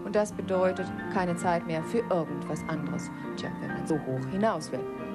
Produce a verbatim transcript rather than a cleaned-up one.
Und das bedeutet keine Zeit mehr für irgendwas anderes. Tja, wenn man so hoch hinaus will.